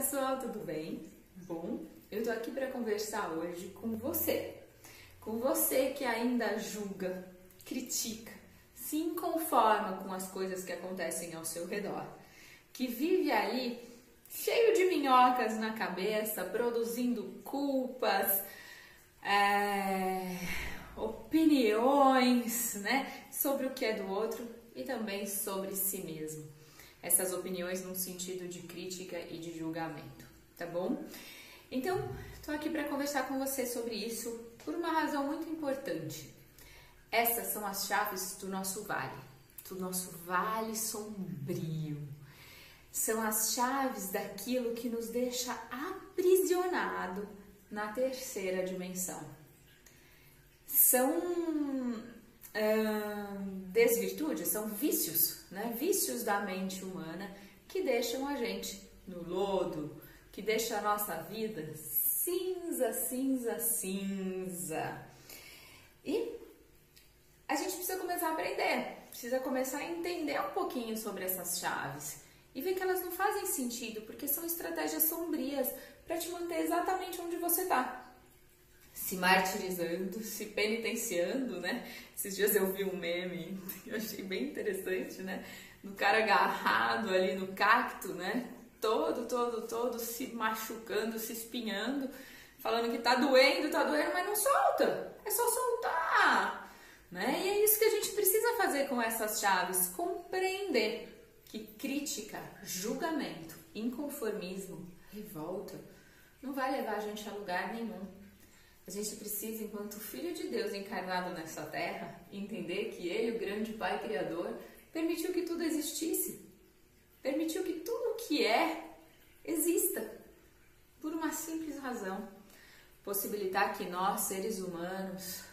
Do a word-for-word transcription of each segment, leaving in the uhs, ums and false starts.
pessoal, tudo bem? Bom, eu tô aqui para conversar hoje com você. Com você que ainda julga, critica, se inconforma com as coisas que acontecem ao seu redor, que vive aí cheio de minhocas na cabeça, produzindo culpas, é, opiniões, né, sobre o que é do outro e também sobre si mesmo. Essas opiniões num sentido de crítica e de julgamento, tá bom? Então, tô aqui para conversar com você sobre isso por uma razão muito importante. Essas são as chaves do nosso vale, do nosso vale sombrio. São as chaves daquilo que nos deixa aprisionado na terceira dimensão. São hum, desvirtudes, são vícios, né? Vícios da mente humana que deixam a gente no lodo, que deixam a nossa vida cinza, cinza, cinza. E a gente precisa começar a aprender, precisa começar a entender um pouquinho sobre essas chaves e ver que elas não fazem sentido, porque são estratégias sombrias para te manter exatamente onde você está. Se martirizando, se penitenciando, né? Esses dias eu vi um meme, eu achei bem interessante, né? Do cara agarrado ali no cacto, né? Todo, todo, todo se machucando, se espinhando, falando que tá doendo, tá doendo, mas não solta. É só soltar, né? E é isso que a gente precisa fazer com essas chaves, compreender que crítica, julgamento, inconformismo, revolta, não vai levar a gente a lugar nenhum. A gente precisa, enquanto Filho de Deus encarnado nessa terra, entender que Ele, o grande Pai Criador, permitiu que tudo existisse. Permitiu que tudo que é, exista. Por uma simples razão. Possibilitar que nós, seres humanos,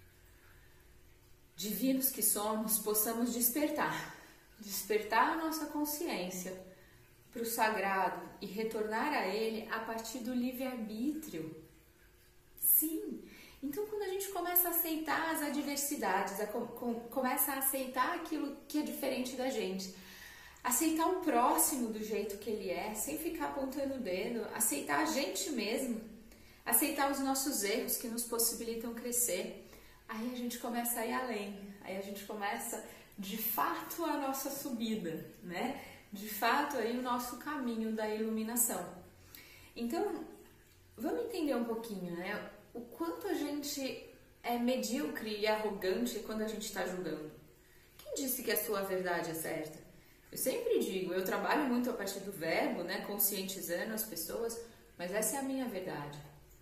divinos que somos, possamos despertar. Despertar a nossa consciência para o sagrado e retornar a Ele a partir do livre-arbítrio. Sim, então quando a gente começa a aceitar as adversidades, a com, com, começa a aceitar aquilo que é diferente da gente, aceitar o próximo do jeito que ele é, sem ficar apontando o dedo, aceitar a gente mesmo, aceitar os nossos erros que nos possibilitam crescer, aí a gente começa a ir além, aí a gente começa de fato a nossa subida, né? De fato aí o nosso caminho da iluminação. Então, vamos entender um pouquinho, né? O quanto a gente é medíocre e arrogante quando a gente está julgando. Quem disse que a sua verdade é certa? Eu sempre digo, eu trabalho muito a partir do verbo, né, conscientizando as pessoas, mas essa é a minha verdade.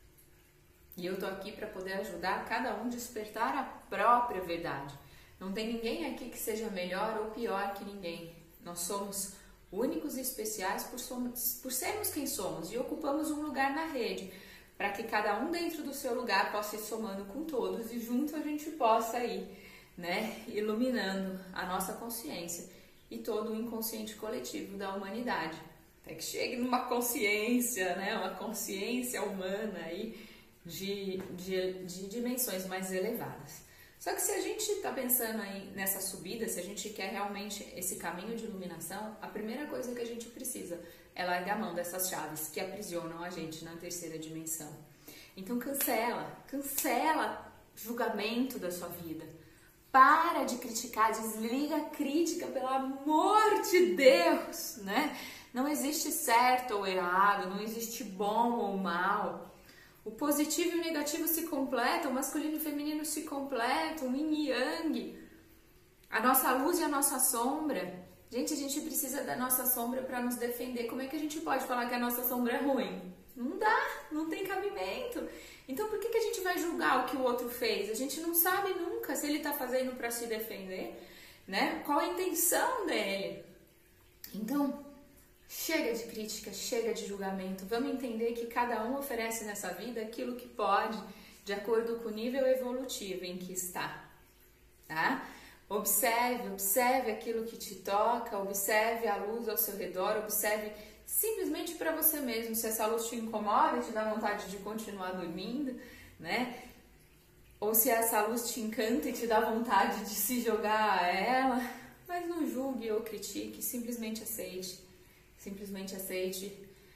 E eu tô aqui para poder ajudar cada um a despertar a própria verdade. Não tem ninguém aqui que seja melhor ou pior que ninguém. Nós somos únicos e especiais por, somos, por sermos quem somos e ocupamos um lugar na rede, para que cada um dentro do seu lugar possa ir somando com todos e junto a gente possa ir, né, iluminando a nossa consciência e todo o inconsciente coletivo da humanidade, até que chegue numa consciência, né, uma consciência humana aí de, de, de dimensões mais elevadas. Só que se a gente está pensando aí nessa subida, se a gente quer realmente esse caminho de iluminação, a primeira coisa que a gente precisa é largar a mão dessas chaves que aprisionam a gente na terceira dimensão. Então cancela, cancela julgamento da sua vida. Para de criticar, desliga a crítica, pelo amor de Deus, né? Não existe certo ou errado, não existe bom ou mal. O positivo e o negativo se completam, o masculino e o feminino se completam, o yin e yang, a nossa luz e a nossa sombra. Gente, a gente precisa da nossa sombra para nos defender. Como é que a gente pode falar que a nossa sombra é ruim? Não dá, não tem cabimento. Então por que, que a gente vai julgar o que o outro fez? A gente não sabe nunca se ele está fazendo para se defender, né? Qual a intenção dele? Então, chega de crítica, chega de julgamento. Vamos entender que cada um oferece nessa vida aquilo que pode, de acordo com o nível evolutivo em que está, tá? Observe, observe aquilo que te toca, observe a luz ao seu redor, observe simplesmente para você mesmo. Se essa luz te incomoda e te dá vontade de continuar dormindo, né? Ou se essa luz te encanta e te dá vontade de se jogar a ela, mas não julgue ou critique, simplesmente aceite. Simplesmente aceite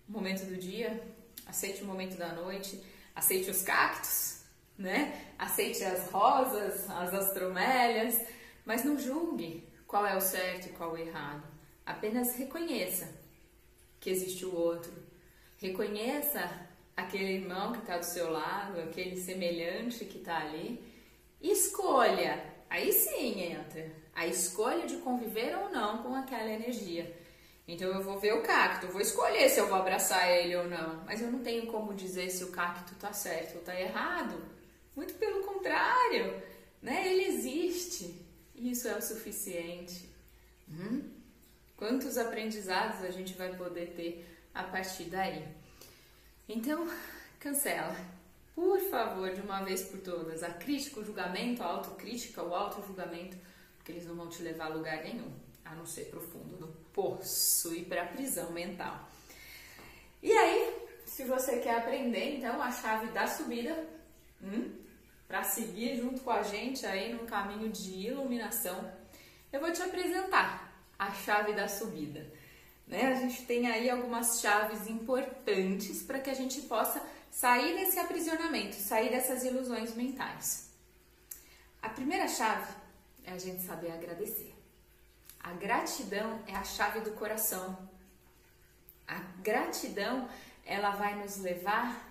o momento do dia, aceite o momento da noite, aceite os cactos, né? Aceite as rosas, as astromélias, mas não julgue qual é o certo e qual o errado. Apenas reconheça que existe o outro. Reconheça aquele irmão que está do seu lado, aquele semelhante que está ali. Escolha, aí sim entra a escolha de conviver ou não com aquela energia. Então eu vou ver o cacto, eu vou escolher se eu vou abraçar ele ou não, mas eu não tenho como dizer se o cacto está certo ou está errado. Muito pelo contrário, né? Ele existe e isso é o suficiente. Hum? Quantos aprendizados a gente vai poder ter a partir daí? Então, cancela, por favor, de uma vez por todas, a crítica, o julgamento, a autocrítica, o auto-julgamento, porque eles não vão te levar a lugar nenhum, a não ser pro fundo do poço e para a prisão mental. E aí, se você quer aprender, então, a chave da subida, hum, para seguir junto com a gente aí num caminho de iluminação, eu vou te apresentar a chave da subida. Né? A gente tem aí algumas chaves importantes para que a gente possa sair desse aprisionamento, sair dessas ilusões mentais. A primeira chave é a gente saber agradecer. A gratidão é a chave do coração. A gratidão, ela vai nos levar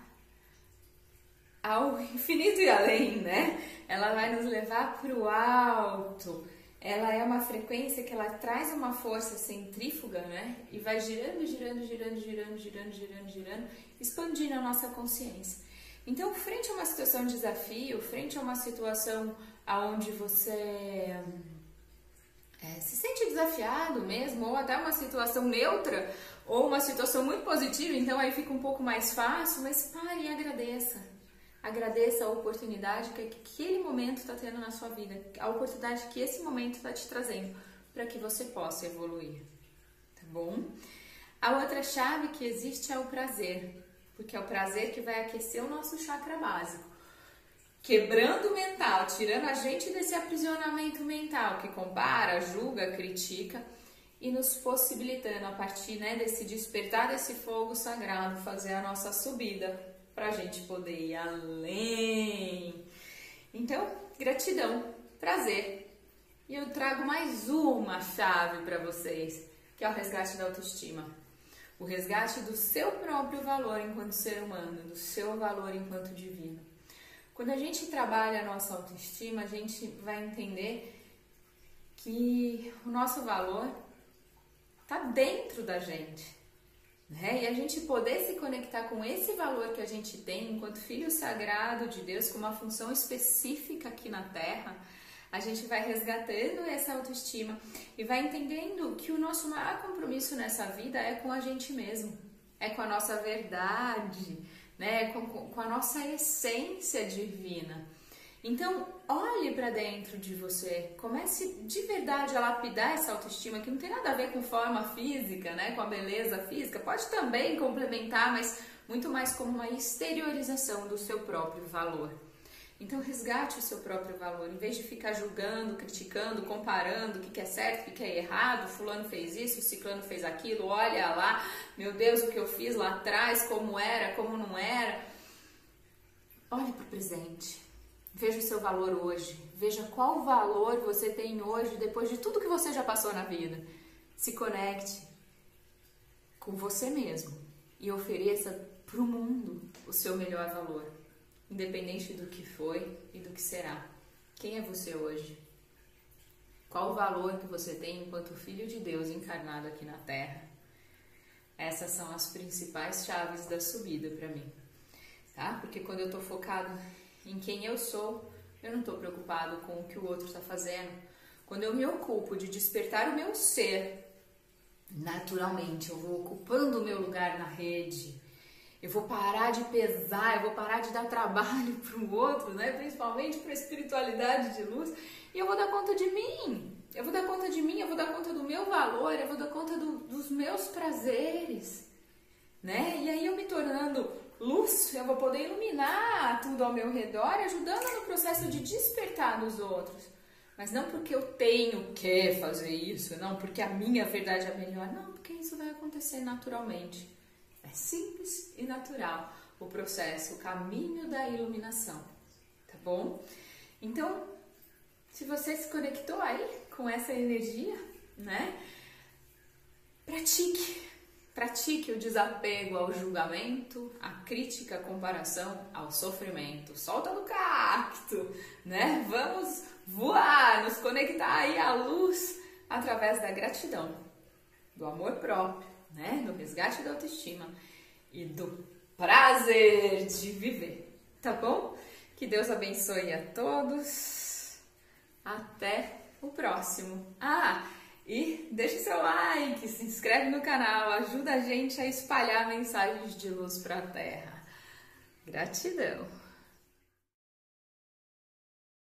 ao infinito e além, né? Ela vai nos levar para o alto. Ela é uma frequência que ela traz uma força centrífuga, né? E vai girando, girando, girando, girando, girando, girando, girando, expandindo a nossa consciência. Então, frente a uma situação de desafio, frente a uma situação onde você é, se sente desafiado mesmo, ou até uma situação neutra, ou uma situação muito positiva, então aí fica um pouco mais fácil, mas pare e agradeça. Agradeça a oportunidade que aquele momento está tendo na sua vida, a oportunidade que esse momento está te trazendo para que você possa evoluir, tá bom? A outra chave que existe é o prazer, porque é o prazer que vai aquecer o nosso chakra básico, quebrando o mental, tirando a gente desse aprisionamento mental que compara, julga, critica e nos possibilitando a partir, né, desse despertar desse fogo sagrado, fazer a nossa subida para a gente poder ir além. Então, gratidão, prazer. E eu trago mais uma chave para vocês, que é o resgate da autoestima. O resgate do seu próprio valor enquanto ser humano, do seu valor enquanto divino. Quando a gente trabalha a nossa autoestima, a gente vai entender que o nosso valor está dentro da gente. Né? E a gente poder se conectar com esse valor que a gente tem enquanto filho sagrado de Deus, com uma função específica aqui na Terra, a gente vai resgatando essa autoestima e vai entendendo que o nosso maior compromisso nessa vida é com a gente mesmo, é com a nossa verdade, né? É com, com a nossa essência divina. Então, olhe para dentro de você, comece de verdade a lapidar essa autoestima, que não tem nada a ver com forma física, né, com a beleza física, pode também complementar, mas muito mais como uma exteriorização do seu próprio valor. Então, resgate o seu próprio valor, em vez de ficar julgando, criticando, comparando o que é certo, o que é errado, fulano fez isso, ciclano fez aquilo, olha lá, meu Deus, o que eu fiz lá atrás, como era, como não era. Olhe para o presente. Veja o seu valor hoje, veja qual valor você tem hoje depois de tudo que você já passou na vida. Se conecte com você mesmo e ofereça para o mundo o seu melhor valor, independente do que foi e do que será. Quem é você hoje? Qual o valor que você tem enquanto filho de Deus encarnado aqui na Terra? Essas são as principais chaves da subida para mim, tá? Porque quando eu tô focado em quem eu sou, eu não estou preocupado com o que o outro está fazendo. Quando eu me ocupo de despertar o meu ser, naturalmente eu vou ocupando o meu lugar na rede, eu vou parar de pesar, eu vou parar de dar trabalho para o outro, né? Principalmente para a espiritualidade de luz, e eu vou dar conta de mim, eu vou dar conta de mim, eu vou dar conta do meu valor, eu vou dar conta do, dos meus prazeres, né? E aí eu me tornando luz, eu vou poder iluminar tudo ao meu redor, ajudando no processo de despertar nos outros. Mas não porque eu tenho que fazer isso, não porque a minha verdade é melhor, não, porque isso vai acontecer naturalmente. É simples e natural o processo, o caminho da iluminação, tá bom? Então, se você se conectou aí com essa energia, né? Pratique, pratique o desapego ao julgamento, à crítica, à comparação, ao sofrimento. Solta do cacto, né? Vamos voar, nos conectar aí à luz através da gratidão, do amor próprio, né? Do resgate da autoestima e do prazer de viver, tá bom? Que Deus abençoe a todos. Até o próximo. Ah, e deixa seu like, se inscreve no canal, ajuda a gente a espalhar mensagens de luz para a Terra. Gratidão!